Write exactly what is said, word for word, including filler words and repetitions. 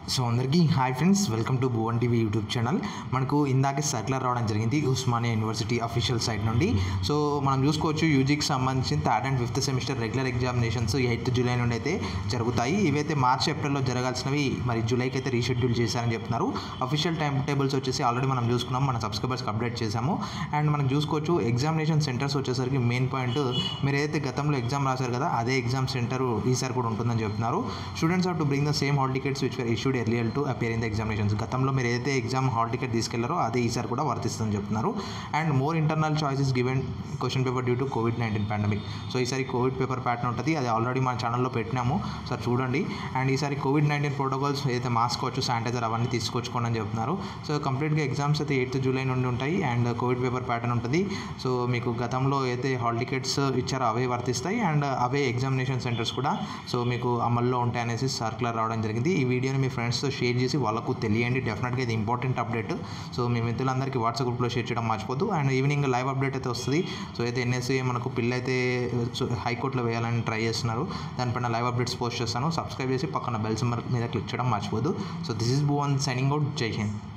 So అందరికీ hi friends, welcome to Bhuvan TV YouTube channel. మనకు ఇందాకే సర్క్యులర్ రావడం జరిగింది ఉస్మానియా యూనివర్సిటీ అఫీషియల్ సైట్ నుండి. సో మనం చూసుకోవచ్చు యూజీకి సంబంధించిన third and fifth semester regular examinations eighth July నుండి అయితే జరుగుతాయి. ఇవైతే మార్చ్ ఏప్రిల్లో జరగాల్సినవి మరి జూలైకి అయితే రీషెడ్యూల్ చేశారని చెప్తున్నారు. అఫీషియల్ టైం టేబుల్స్ వచ్చేసి ఆల్రెడీ మనం చూసుకున్నాం, మన సబ్స్క్రైబర్స్కి అప్డేట్ చేశాము. అండ్ మనం చూసుకోవచ్చు ఎగ్జామినేషన్ సెంటర్స్ వచ్చేసరికి మెయిన్ పాయింట్ మీరు ఏదైతే గతంలో ఎగ్జామ్ రాశారు కదా అదే ఎగ్జామ్ సెంటర్ ఈసారి కూడా ఉంటుందని చెప్తున్నారు. Students have to bring the same hall tickets which were issued earlier to appear in the examinations. గతంలో మీరు ఏదైతే ఎగ్జామ్ హాల్ టికెట్ తీసుకెళ్లారో అదే ఈసారి కూడా వర్తిస్తుందని చెప్తున్నారు. And more internal choices given question paper due to covid nineteen pandemic. So ఈసారి covid paper pattern ఉంటుంది, అది ఆల్రెడీ మన ఛానల్లో పెట్టినాము, సార్ చూడండి. అండ్ ఈసారి కోవిడ్ నైన్టీన్ ప్రోటోకాల్స్ ఏదైతే మాస్క్ వచ్చు, శానిటైజర్ అవన్నీ తీసుకొచ్చుకోండి అని చెప్తున్నారు. సో కంప్లీట్గా ఎగ్జామ్స్ అయితే ఎయిత్ జూలై నుండి ఉంటాయి అండ్ కోవిడ్ పేపర్ ప్యాటర్న్ ఉంటుంది. సో మీకు గతంలో అయితే హాల్ టికెట్స్ ఇచ్చారో అవే వర్తిస్తాయి అండ్ అవే ఎగ్జామినేషన్ సెంటర్స్ కూడా సో మీకు అమల్లో ఉంటాయనేసి సర్క్యులర్ రావడం జరిగింది. ఈ వీడియోని మీ ఫ్రెండ్స్తో షేర్ చేసి వాళ్ళకు తెలియండి. డెఫినెట్గా ఇది ఇంపార్టెంట్ అప్డేట్. సో మీ మిత్రులందరికీ వాట్సాప్ గ్రూప్లో షేర్ చేయడం మర్చిపోద్దు. అండ్ ఈవినింగ్ లైవ్ అప్డేట్ అయితే వస్తుంది. సో అయితే ఎన్ఎస్సీ మనకు పిల్ అయితే హైకోర్టులో వేయాలని ట్రై చేస్తున్నారు, దానిపైన లైవ్ అప్డేట్స్ పోస్ట్ చేస్తాను. సబ్స్క్రైబ్ చేసి పక్కన బెల్ సింబల్ మీద క్లిక్ చేయడం మర్చిపోద్దు. So this is Bhuvan signing out. Jai Hind.